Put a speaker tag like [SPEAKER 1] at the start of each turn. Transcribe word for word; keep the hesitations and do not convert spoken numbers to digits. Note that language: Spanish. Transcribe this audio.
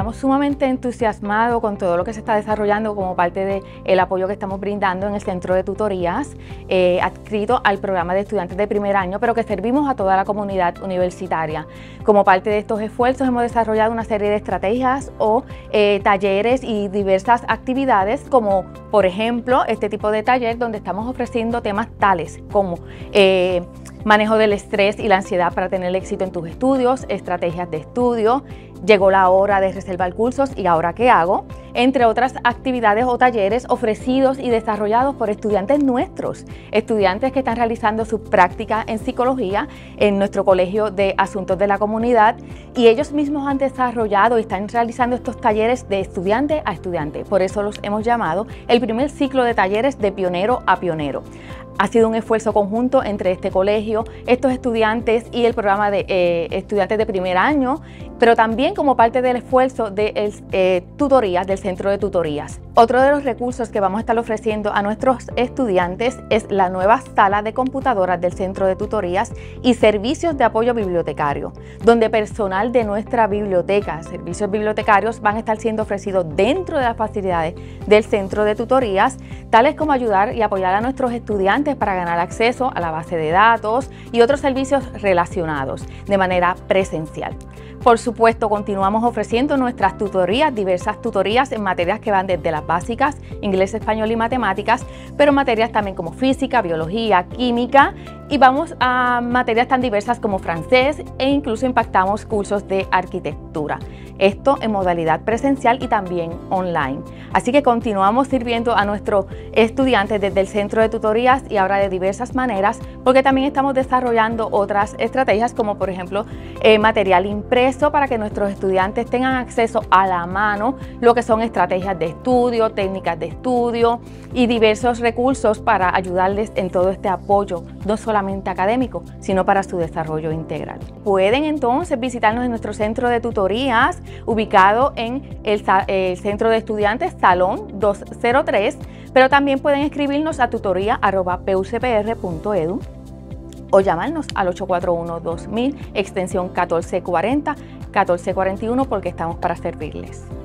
[SPEAKER 1] estamos sumamente entusiasmados con todo lo que se está desarrollando como parte del apoyo que estamos brindando en el Centro de Tutorías, eh, adscrito al programa de estudiantes de primer año, pero que servimos a toda la comunidad universitaria. Como parte de estos esfuerzos hemos desarrollado una serie de estrategias o eh, talleres y diversas actividades, como por ejemplo este tipo de taller donde estamos ofreciendo temas tales como eh, manejo del estrés y la ansiedad para tener éxito en tus estudios, estrategias de estudio, llegó la hora de reservar cursos y ahora qué hago, entre otras actividades o talleres ofrecidos y desarrollados por estudiantes nuestros, estudiantes que están realizando su práctica en psicología en nuestro Colegio de Asuntos de la Comunidad, y ellos mismos han desarrollado y están realizando estos talleres de estudiante a estudiante. Por eso los hemos llamado el primer ciclo de talleres de pionero a pionero. Ha sido un esfuerzo conjunto entre este colegio, estos estudiantes y el programa de eh, estudiantes de primer año, pero también como parte del esfuerzo de eh, tutorías, del Centro de Tutorías. Otro de los recursos que vamos a estar ofreciendo a nuestros estudiantes es la nueva sala de computadoras del Centro de Tutorías y servicios de apoyo bibliotecario, donde personal de nuestra biblioteca, servicios bibliotecarios, van a estar siendo ofrecidos dentro de las facilidades del Centro de Tutorías, tales como ayudar y apoyar a nuestros estudiantes para ganar acceso a la base de datos y otros servicios relacionados de manera presencial. Por supuesto, continuamos ofreciendo nuestras tutorías, diversas tutorías en materias que van desde las básicas, inglés, español y matemáticas, pero materias también como física, biología, química, y vamos a materias tan diversas como francés, e incluso impactamos cursos de arquitectura. Esto en modalidad presencial y también online. Así que continuamos sirviendo a nuestros estudiantes desde el Centro de Tutorías y ahora de diversas maneras, porque también estamos desarrollando otras estrategias como por ejemplo eh, material impreso para que nuestros estudiantes tengan acceso a la mano, lo que son estrategias de estudio, técnicas de estudio y diversos recursos para ayudarles en todo este apoyo, no solamente académico, sino para su desarrollo integral. Pueden entonces visitarnos en nuestro Centro de Tutorías, ubicado en el, el Centro de Estudiantes Salón doscientos tres, pero también pueden escribirnos a tutoría arroba p u c p r punto e d u o llamarnos al ocho cuatro uno, dos mil, extensión catorce cuarenta, catorce cuarenta y uno, porque estamos para servirles.